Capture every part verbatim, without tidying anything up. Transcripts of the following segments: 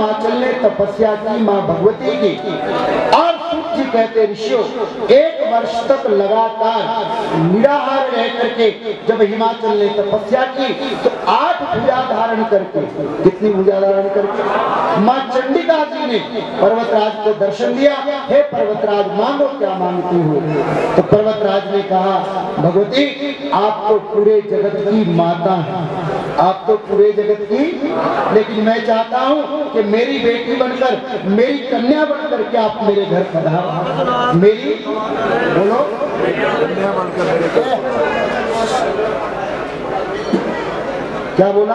हिमाचल ने तपस्या की माँ भगवती की। और सूत जी कहते ऋषियों, एक वर्ष तक लगातार निराहार रह करके जब हिमाचल ने तपस्या की तो आठ भुजा धारण करके, कितनी भुजा धारण करके माँ चंडिका जी ने पर्वतराज को दर्शन दिया। हे पर्वतराज, मांगो क्या मांगती हो? तो पर्वतराज ने कहा, भगवती आप तो पूरे जगत की माता हैं, आप तो पूरे जगत की, लेकिन मैं चाहता हूँ कि मेरी बेटी बनकर, मेरी कन्या बनकर के आप मेरे घर पधारो। मेरी बोलो कन्या बनकर, क्या बोला?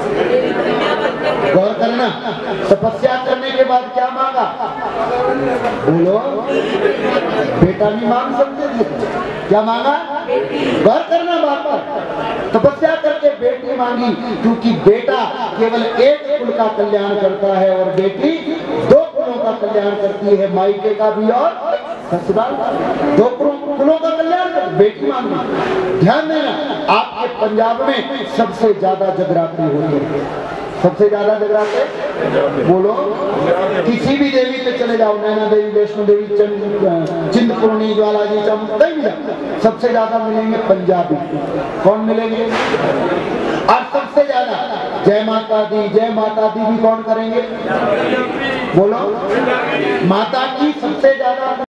गौर करना, तपस्या करने के बाद क्या मांगा? बोलो, बेटा नहीं मांग सकते थे, क्या मांगा? गौर करना बात पर, तपस्या करके बेटी मांगी, क्योंकि बेटा केवल एक कुल का कल्याण करता है और बेटी दो कुलों का कल्याण करती है, मायके का भी और ससुराल का। दो कुलों का कल्याण कर बेटी मांगी। ध्यान देना, आपके पंजाब में सबसे ज्यादा जगराते होते हैं, सबसे ज्यादा जगराते, बोलो किसी भी देवी पे चले जाओ, नैना देवी, वैष्णो देवी, चिंतपूर्णी, ज्वाला जी, कहीं भी जाओ, सबसे ज्यादा मिलेंगे पंजाबी। कौन मिलेंगे? और सबसे ज्यादा जय माता दी, जय माता दी भी कौन करेंगे? बोलो, माता की सबसे ज्यादा